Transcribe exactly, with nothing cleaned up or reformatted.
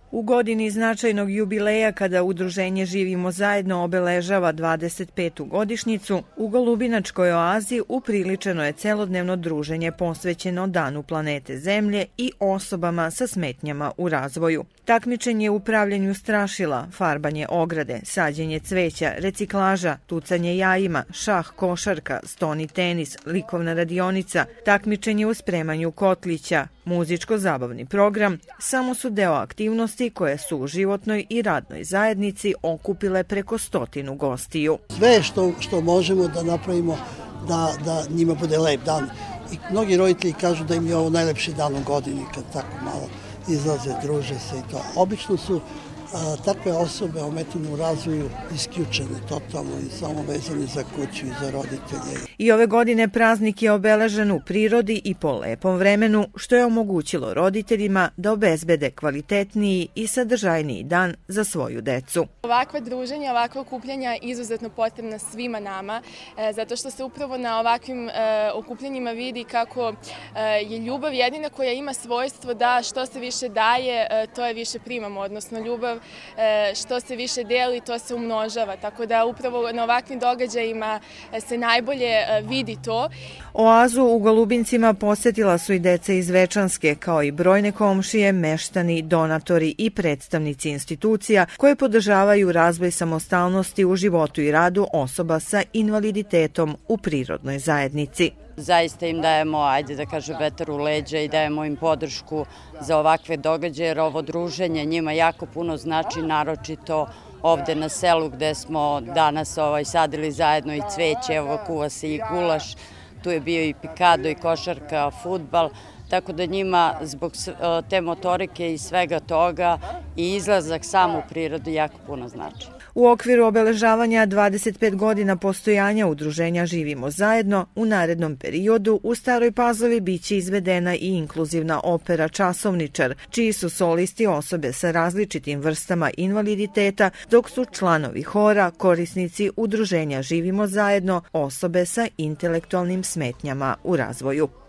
U godini značajnog jubileja kada udruženje Živimo zajedno obeležava dvadeset petu godišnjicu, u Golubinačkoj oazi upriličeno je celodnevno druženje posvećeno Danu planete Zemlje i osobama sa smetnjama u razvoju. Takmičenje u upravljanju strašila, farbanje ograde, sađenje cveća, reciklaža, tucanje jajima, šah, košarka, stoni tenis, likovna radionica, takmičenje u spremanju kotlića, muzičko-zabavni program samo su deo aktivnosti koje su u životnoj i radnoj zajednici okupile preko stotinu gostiju. Sve što, što možemo da napravimo da, da njima bude lep dan. I mnogi roditelji kažu da im je ovo najlepši dan u godini kad tako malo izlaze, druže se i to. Obično su a, takve osobe ometene u razvoju isključene totalno i samo vezane za kuću i za roditelje. I ove godine praznik je obeležen u prirodi i po lepom vremenu, što je omogućilo roditeljima da obezbede kvalitetniji i sadržajniji dan za svoju decu. Ovakva druženja, ovakva okupljanja izuzetno potrebna svima nama, e, zato što se upravo na ovakvim e, okupljanjima vidi kako e, je ljubav jedina koja ima svojstvo da što se više daje, e, to je više primamo, odnosno ljubav e, što se više deli, to se umnožava, tako da upravo na ovakvim događajima se najbolje e, vidi to. Oazu u Golubincima posetila su i deca iz Večanske, kao i brojne komšije, meštani, donatori i predstavnici institucija koje podržavaju razvoj samostalnosti u životu i radu osoba sa invaliditetom u prirodnoj zajednici. Zaista im dajemo, ajde da kažem, vetar u leđa i dajemo im podršku za ovakve događaje, jer ovo druženje njima jako puno znači, naročito ovde na selu gde smo danas ovaj, sadili zajedno i cveće, evo kuva se i gulaš, tu je bio i pikado i košarka, fudbal, tako da njima zbog te motorike i svega toga i izlazak sam u prirodu jako puno znači. U okviru obeležavanja dvadeset pet godina postojanja udruženja Živimo zajedno, u narednom periodu u Staroj Pazovi biće izvedena i inkluzivna opera Časovničar, čiji su solisti osobe sa različitim vrstama invaliditeta, dok su članovi hora korisnici udruženja Živimo zajedno osobe sa intelektualnim smetnjama u razvoju.